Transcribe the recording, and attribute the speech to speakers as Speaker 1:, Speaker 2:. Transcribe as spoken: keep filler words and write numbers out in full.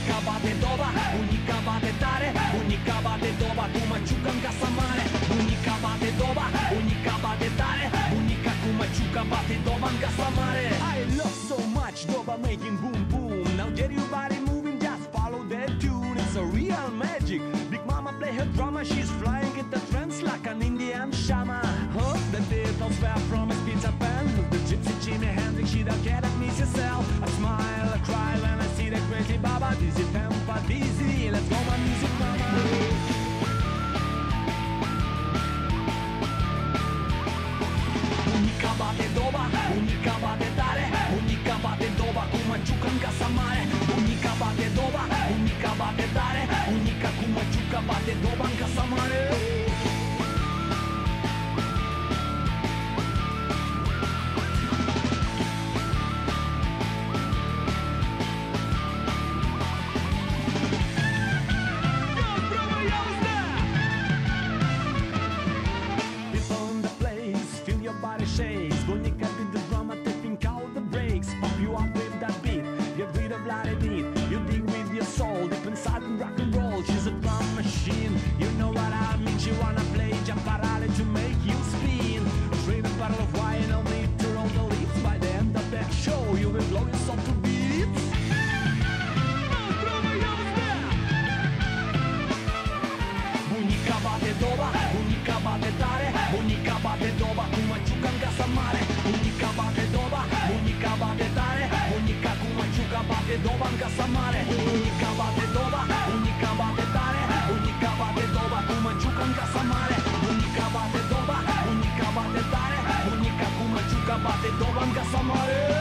Speaker 1: Bunica bate doba, bunica bate tare, bunica bate doba cu măciucă în casa mare. Bunica bate doba, bunica bate tare, bunica cu măciucă bate doba în casa mare. I love so much doba making boom boom. Now get your body moving, just follow that tune. It's a real magic. Big mama play her drama, she's flying in the trance like an Indian shaman. Huh? The Beatles were from a Peter Pan. The gypsy Jimi Hendrix, she don't get it, miss yourself. I smile, I cry when I see the crazy Baba. Dizzy temper, dizzy, let's go my music mama. Bunica bate doba, bunica bate tare, bunica bate doba cu măciucă în casa mare. Bunica bate doba, bunica bate tare, bunica cu măciucă bate doba în casa mare. Body shakes, bunica with the drama tapping out the brakes. Pop you up with that beat, get rid of bloody beat. You dig with your soul, deep inside in rock and roll. She's a drum machine, you know what I mean. She wanna play Japarale to make you spin. Drink a bottle of wine, no need to roll the leaves. By the end of that show, you will blow yourself to beats. Bunica bate doba, bunica bate tare, bunica bate doba cu măciucă în casa mare. Bunica bate doba, bunica bate tare, bunica cu măciucă bate doba în casa mare. Bunica bate doba, bunica bate tare, bunica bate doba cu măciucă în casa mare. Bunica bate doba, bunica bate tare, bunica cu măciucă bate doba în casa mare.